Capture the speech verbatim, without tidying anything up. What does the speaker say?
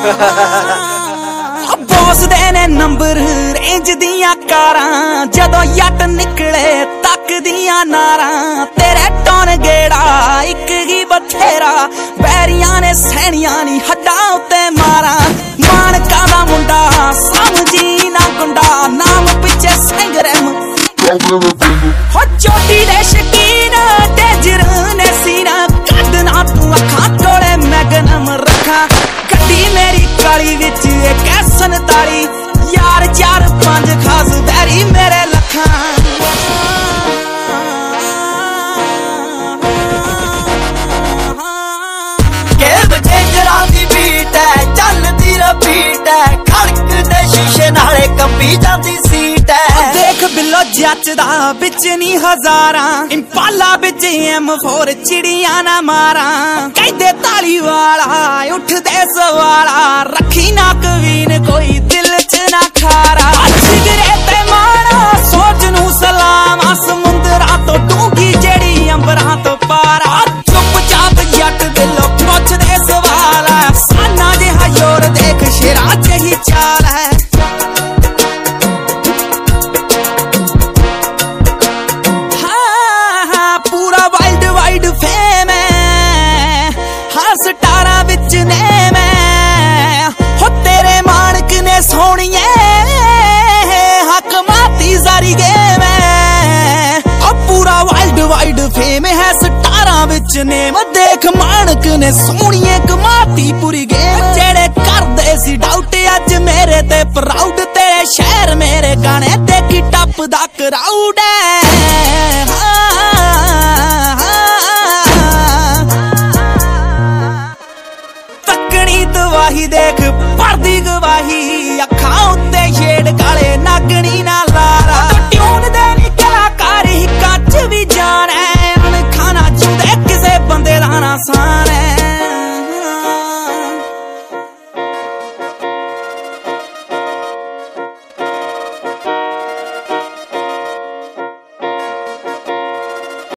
boss दे ने number range दियां कारां जदों यट निकले तक दियां नारां तेरे टोन गेड़ा इक ही बथेरा बैरियां ने सैनियां नी हड्डां उत्ते मारा मानका दा मुंडा समझी ना गुंडा नाम पिछे संगरम हो चोटी दे शकीन डेंजर ने सीना कदना तू अखां कोले मैगनम रखा गड्डी मेरी काली विच एक संताली यार चार पांच खास बैरी मेरे लखा के बजे जरा दी बीट है चलदी रबीट है खड़क दे शीशे नाले कंबी जाती सीट है देख बिल्लो जचदा बिच नी हजारां इंपाला बिच एम फोर चिड़ियां ना मारा कहदे ताली वाला उठदे सवाला रखी ना कवीन कोई दिल च ना खारा जिगरे ते मारा सोच नू सलाम समुंदरा तो डूंगी जेड़ी अंबरां तो पारा चुपचाप जट दिलों पुछदे सवाल है साना जिहा योर देख शेरा जही चाल है सोनिए हक माती सारी गेम है अब पूरा वर्ल्ड वाइड फेम है स्टारा विच नेम देख मानक ने सोनिए कमाती पूरी गेम जेड़े करदे सी डाउट अज मेरे ते प्राउड तेरे शहर मेरे गाने देखी टप दा क्राउड है तकनी तवाही देख भरदी गवाही